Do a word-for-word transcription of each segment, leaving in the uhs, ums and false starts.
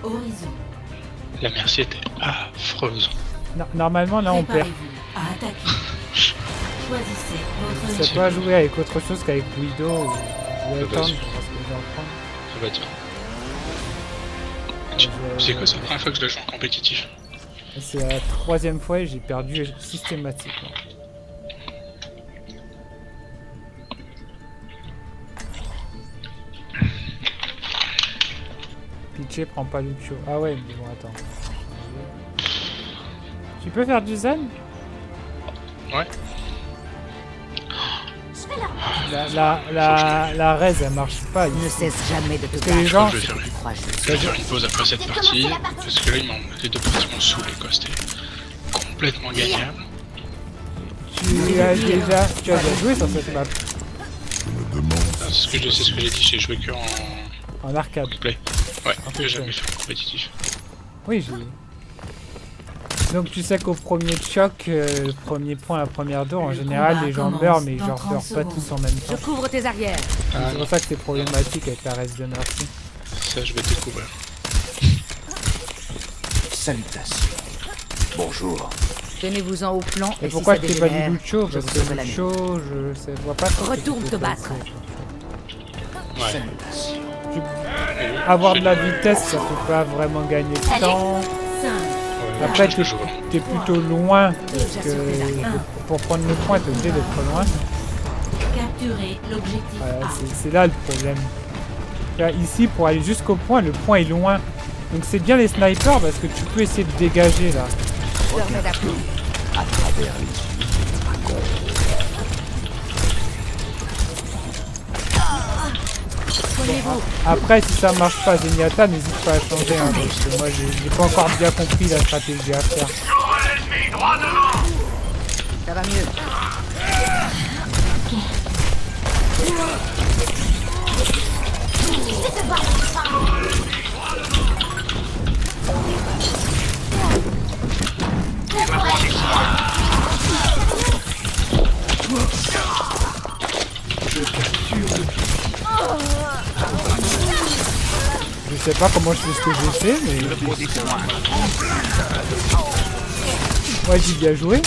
Horizon. La merci était affreuse. No normalement là on perd. À attaquer. Choisissez votre Ça peut jouer avec autre chose qu'avec Guido ou, ou Elton, parce que je vais en prendre. Ça va dire. Tu sais quoi, c'est la première fois que je la joue en compétitif. C'est la troisième fois et j'ai perdu systématiquement. Pitché prend pas Lucio. Ah ouais, mais bon, attends. Tu peux faire du zen? Ouais. La, la, la, la raise elle marche pas. Ne cesse jamais de te que les gens. Je vais faire une, je vais faire une pause après cette partie. Parce que là, ils m'ont les deux parties m'ont saoulé quoi. C'était complètement gagnable. Tu as déjà, tu as déjà joué sur cette map? C'est ce que je sais, ce que j'ai dit. J'ai joué que en. En arcade. Play. Ouais, en j'ai jamais fait en compétitif. Oui, j'ai. Donc tu sais qu'au premier choc, euh, le premier point, la première tour, en général les gens meurent, mais genre meurent pas tous en même temps. Je couvre tes arrières. Ah, c'est pour ça que c'est problématique avec la reste de merci. Ça, je vais découvrir. Salutations. Bonjour. Tenez-vous-en au plan. Et, et pourquoi si je t'ai pas dit Lucio? Parce que Lucio, je sais, vois pas trop. Retourne te battre. Ouais. Tu... Avoir de la vitesse, ça peut pas vraiment gagner de temps. Après, t'es es plutôt loin, parce que pour prendre le point, t'es obligé d'être loin. Voilà, c'est là le problème. Là, ici, pour aller jusqu'au point, le point est loin. Donc c'est bien les snipers, parce que tu peux essayer de dégager, là. À travers les Bon, après, si ça marche pas, Zenyatta, n'hésite pas à changer, hein, parce que moi, j'ai pas encore bien compris la stratégie à faire. Ça va mieux. Je sais pas comment je fais ce que j'ai fait, mais... Ouais, j'ai bien joué.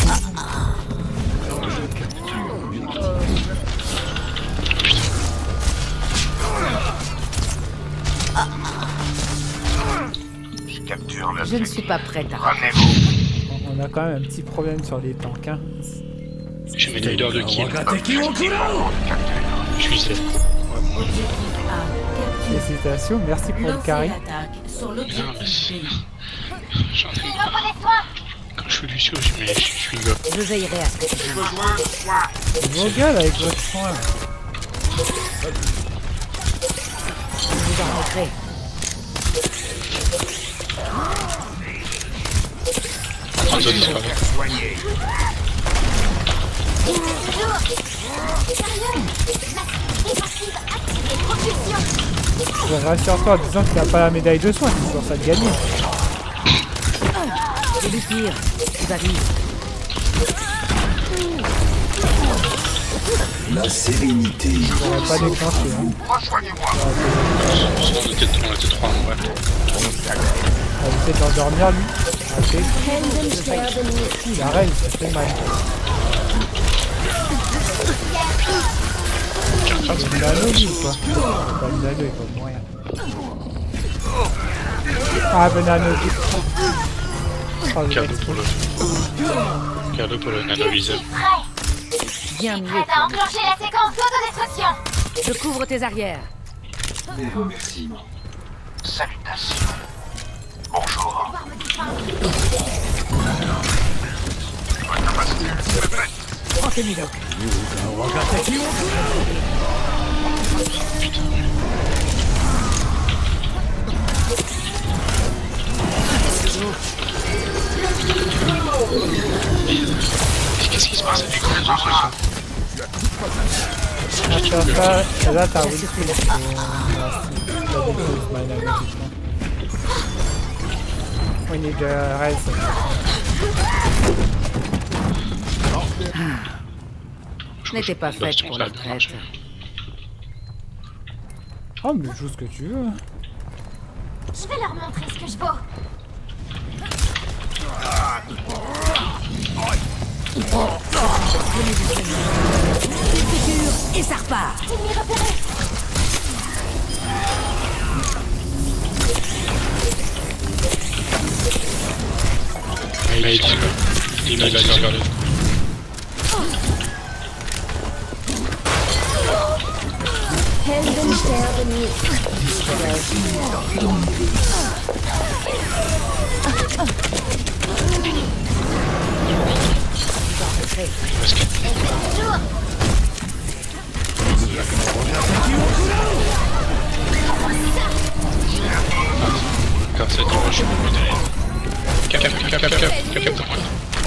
Je capture le. Je ne suis pas prête à... On a quand même un petit problème sur les tanks, hein. J'ai médaille d'or de kill. Je suis seul. Félicitations, merci pour le carré. Non, mais j'en ai marre. Quand je suis Lucio, je, mais je suis gars. Je veillerai à ce que tu fasses. Vos gueules avec votre soin. Je vous en remettrai. Anzo disparaît. Bon, rassure-toi en disant que t'as pas la médaille de soin, c'est sûr ça de gagner. C'est du pire. Tu vas vivre. La sérénité. J'aurais pas déclenché. Hein. Rejoignez-moi. On était trois, on était trois, ouais. On va essayer d'endormir lui. Ok. Il arrête, ça fait mal. C'est une nano lui ou quoi? C'est pas une nano, il faut mourir. Ah, ben nano. Oh, Cadeau pour le... Cadeau pour le nanoviseur. Bien mieux. Prête à enclencher la séquence d'autodestruction. Je couvre tes arrières. Mes remerciements. Salutations. Bonjour. Prends tes milocs. Qu'est-ce qui se passe avec les autres? Ah, ça, là, t'as oui. We need a rise. Je n'étais pas faite pour la traite. Oh, mais joue ce que tu veux. Je vais leur montrer ce que je vaux. Et ça repart. Ennemi repéré. Il m'a dit quoi. Il m'a dit vers le... Hände sterben nicht. Parce que... Comme ça, tu vois, je suis beaucoup derrière. Cap, cap, cap, cap, cap, cap, cap, cap,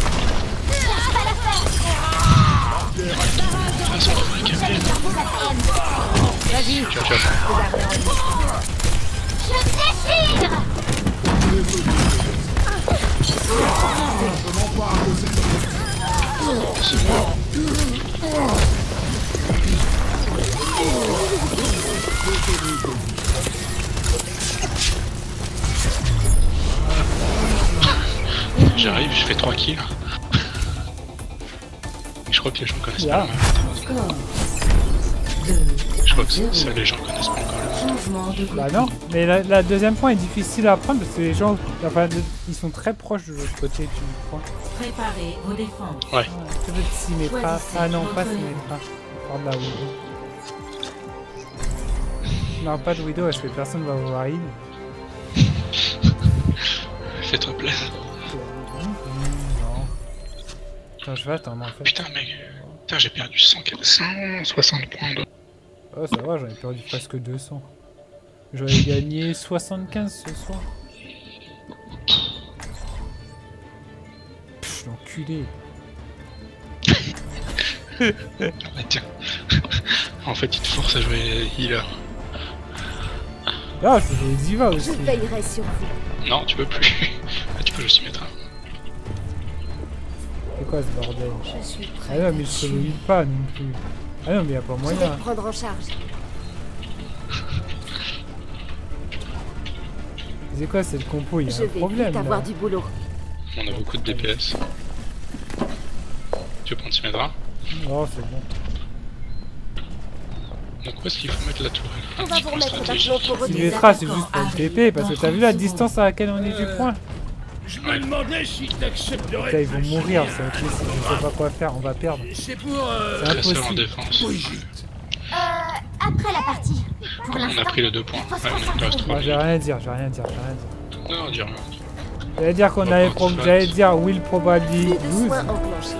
ah, ça devrait le capter. Vas-y. Tu vois, tu vois. Je déchire. C'est bon. J'arrive, je fais trois kills. Je crois que les gens connaissent Yeah. pas le map. Je crois que ça, les gens connaissent pas encore le map. Changement de côté. Bah non, mais la, la deuxième point est difficile à apprendre parce que les gens, enfin, le- ils sont très proches de l'autre côté du point. Préparez vos défenses. Ouais. Ouais, peut-être Symmetra. Ah non, pas Symmetra. Hors de la Widow. Non, pas de Widow parce que personne va voir heal. Fais-toi plaisir. Non. Attends, je vais attendre en fait. Putain, mec. Putain, j'ai perdu cent soixante points. De... Oh, ça va, j'en ai perdu presque deux cents. J'aurais gagné soixante-quinze ce soir. Pfff, l'enculé. Ah, tiens. En fait, il te force à jouer healer. Ah, je faisais les divas aussi. Je veillerai sur vous. Non, tu peux plus. Ah, tu peux aussi mettre un. C'est quoi ce bordel? Je suis Ah prêt. non, mais je solo heal pas non plus. Ah non, mais y'a pas Je vais moyen. te prendre en charge. C'est quoi cette compo? Y'a Je un vais problème vite là. avoir du boulot. On a beaucoup de D P S. Tu veux prendre Symmetra? Oh, c'est bon. Donc où est-ce qu'il faut mettre la tour? On Un va petit vous point remettre stratégique. maintenant pour Symmetra, c'est juste pour le T P parce que t'as vu la distance à laquelle on est du point? Je me demandais si t'accepterais. Putain, ils vont mourir, c'est impossible, je sais pas quoi faire, on va perdre. C'est pour. Euh... C'est Très seul en impossible. défense. Brigitte. Euh, après la partie. Pour On a l'instant, pris les deux points. Ouais, on en reste trois. Moi, j'ai rien à dire, j'ai rien à dire, j'ai rien à dire. Non, non, dis rien. J'allais dire qu'on avait pro... J'allais dire will probably plus de lose. soins enclenchés.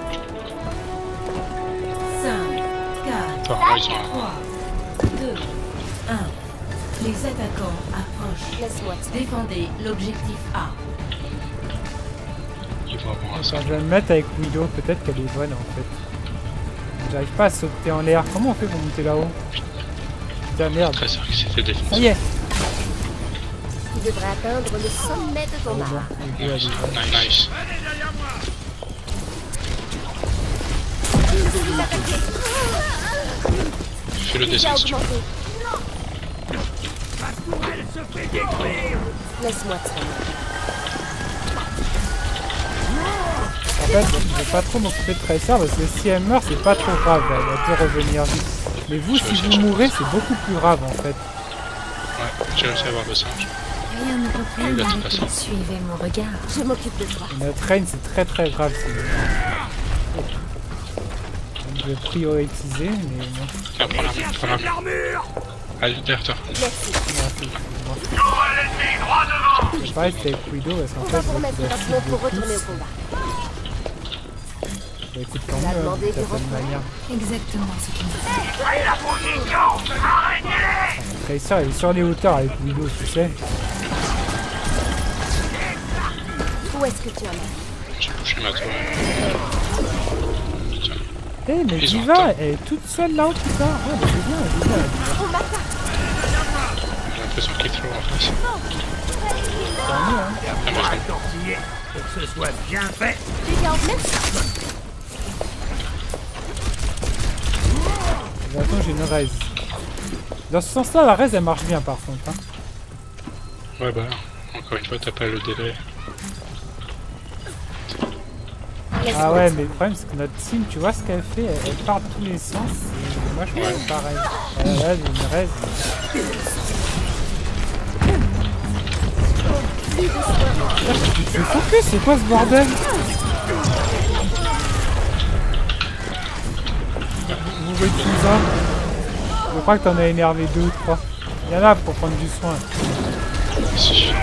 cinq, quatre, Enfin, moi, ils sont à... trois, deux, un. Les attaquants approchent. Laisse-moi te Défendez l'objectif A. Ils vont avoir un Attends, sort. je vais me mettre avec Widow, peut-être qu'elle est bonne en fait. J'arrive pas à sauter en l'air, comment on fait pour monter là-haut? Putain merde. Très sûr que c'était défense. Ça y est. Tu devrais atteindre le sommet de ton Bon, art. Widow, elle est bonne. Nice, nice. Fais le Il a descendre si tu veux. augmenté. Elle se fait détruire. Laisse-moi te soigner. En fait, je vais pas trop m'occuper de Tracer parce que si elle meurt, c'est pas trop grave, elle peut revenir vite. Mais vous, si vous mourrez, c'est beaucoup plus grave en fait. Ouais, j'ai réussi à avoir le singe. Rien ne peut Il plus va te passer. suivez mon regard. Je m'occupe de toi. Et notre reign, c'est très très grave. si vous meurez. Donc, je vais prioriser, mais bon. Tiens, prends l'armure, prends l'armure. L'armure. Allez, derrière toi. Merci. Merci. C'est pareil, c'est avec Widow parce qu'en On fait, va je vous vais remettre la maintenant cible pour de retourner au tous. combat. Bah écoute, tant On a mieux, hein, demandé d'une du certaine repos. manière. Exactement ce qu'il me faut. Tracer, elle est sur les hauteurs avec Widow, tu sais. Où est-ce que tu en es? J'ai touché ma tour. Tiens. Eh, mais Ils ont Diva, tort. elle est toute seule là-haut, putain. Ah, bah c'est bien, c'est bien. On m'attaque. J'ai l'impression qu'il throw en face. Tant mieux, hein. Ah, moi, je Tortillé. Pour que ce soit bien fait. Tu gardes même ça. Mais attends, j'ai une raise. Dans ce sens-là, la raise, elle marche bien par contre. Hein. Ouais bah, encore une fois t'as pas le délai. Ah ouais, mais le problème c'est que notre team, tu vois ce qu'elle fait, elle, elle part de tous les sens. Et moi je fais pareil. Elle reste, une reste. Tu fais focus, c'est quoi ce bordel? Vous voyez tout ça? Je crois que t'en as énervé deux ou trois. Il y en a pour prendre du soin. Si.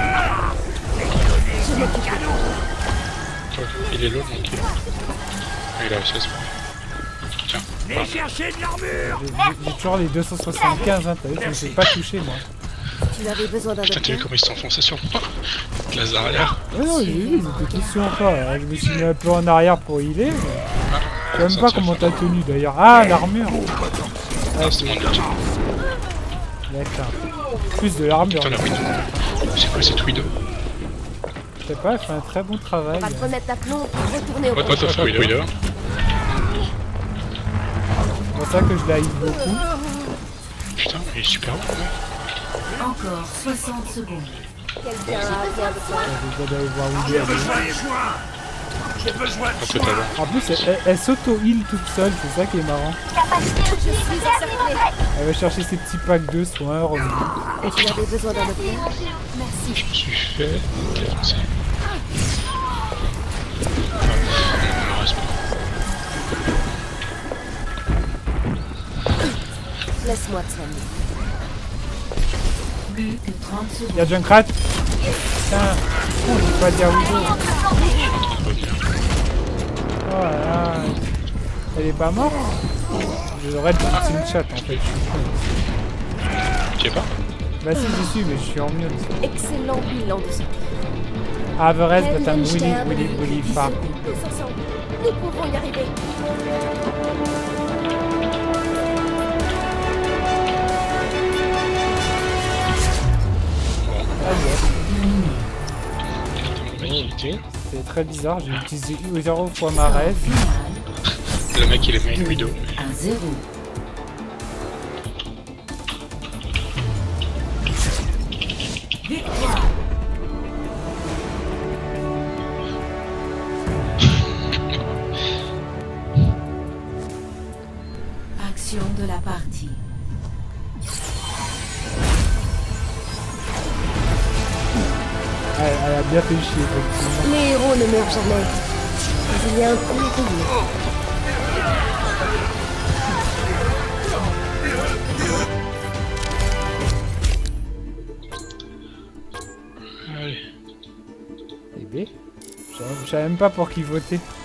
Il est lourd mon kill. Il a réussi à se prendre. Tiens. Venez chercher de l'armure. J'ai toujours les deux cent soixante-quinze, hein, t'as vu, je me fais pas toucher moi. Tu avais besoin d'un Putain, t'as vu comment il s'enfonçait sur moi? Glace arrière. Ouais, non, j'ai vu, ils étaient tous sur toi. Je me suis mis un peu en arrière pour healer. Mais... Je sais même pas comment t'as tenu d'ailleurs. Ah, l'armure. Ah, c'est mon ulti. D'accord. Plus de l'armure. Putain, la Widow. C'est quoi cette Widow? Je sais pas, elle fait un très bon travail. On va te remettre d'aplomb pour retourner au What the fuck, Widow? C'est pour ça que je la hit beaucoup. Putain, il est super haut. Encore soixante secondes. Quelqu'un a besoin de toi. J'ai besoin d'aller voir où il est. J'ai besoin Un peu talent. En plus, elle, elle, elle s'auto-heal toute seule, c'est ça qui est marrant. Je suis encerclée. Elle va chercher ses petits packs de soins, revenu. Et tu avais besoin d'un docteur? Merci. Je me suis fait défoncer. Ah, il me reste pas. Laisse-moi te soigner. Plus que trente secondes. Y'a Junkrat. Putain, oh, j'ai pas dire Widow. Oh là là. Elle est pas morte? Je devrais être dans le chat en fait, je suis con. Tu es pas? Bah si, je suis, mais je suis en mute. Excellent bilan de ce Have a rest, but I'm really, really, really far. Tous ensemble. Nous pouvons y arriver. C'est très bizarre, j'ai utilisé zéro fois ma rêve. Le mec il est main Widow. Un zéro. Victoire. Action de la partie. Elle, elle a bien fait chier, effectivement. Les héros ne meurent jamais. Mais il y a un prix à payer. Allez. Eh B, je savais même pas pour qui voter.